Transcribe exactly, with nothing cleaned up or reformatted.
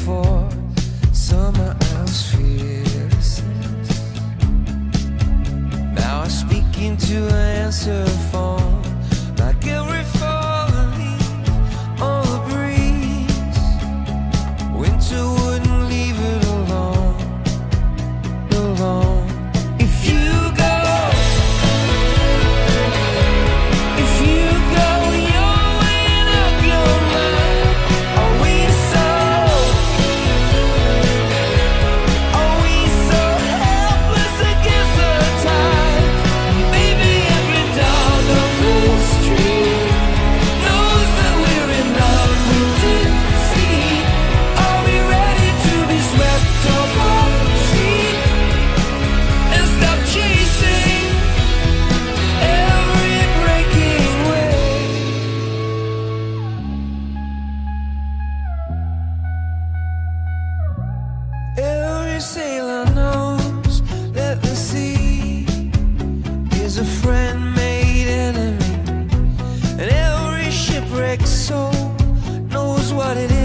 for someone else fearlessness. Now I speak into an answer phone, like every falling leaf on the breeze. Winter wouldn't leave it alone, alone. If you go, if you go, you're weighing up your mind. Are we so, are we so helpless against the tide? Maybe every dog on the street knows that we're in love with defeat. Are we ready to be swept off our feet and stop chasing every breaking wave? Every sailor knows that the sea is a friend made enemy, and every shipwrecked soul knows what it is